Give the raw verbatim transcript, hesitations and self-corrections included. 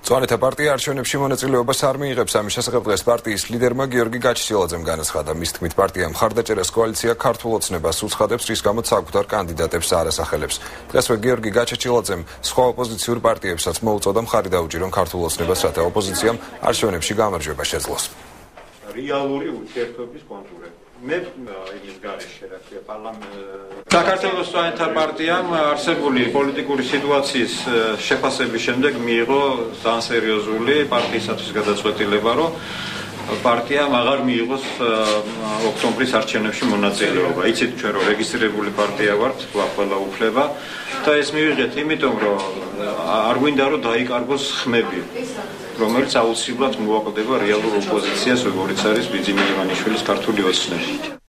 მწვანეთა პარტია არჩევნებში მონაწილეობას არ მიიღებს. ამის შესახებ დღეს პარტიის ლიდერმა გიორგი გაჩიჩილაძემ განაცხადა. მის თქმით, პარტია მხარდაჭერას კოალიცია ქართულ ოცნებას უცხადებს, რის გამოც საკუთარ კანდიდატებს არ ასახელებს. დღესვე გიორგი გაჩიჩილაძემ სხვა ოპოზიციურ პარტიებსაც მოუწოდა მხარი დაუჭირონ ქართულ ოცნებას, რათა ოპოზიციამ არჩევნებში გამარჯვება შეძლოს. რეალური ურთიერთობის კონტურები. მე იმის გარეშე რა ქვია პარლამენტ საქართველოს მწვანეთა პარტიამ არსებული პოლიტიკური სიტუაციის შეფასების შემდეგ მიიღო ძალიან სერიოზული პარტიისათვის გადაწყვეტილება, რომ პარტიამ აღარ მიიღოს ოქტომბრის არჩევნებში მონაწილეობა. იცით ჩვენ რომ რეგისტრირებული პარტია ვართ, ყველა უფლება და ეს მივიღეთ იმიტომ, რომ არ გვინდა რომ დაიკარგოს ხმები, რომელიც აუცილებლად მოაკვდება რეალურ ოპოზიციას, როგორც არის ბიძინა ივანიშვილის ქართული ოცნები.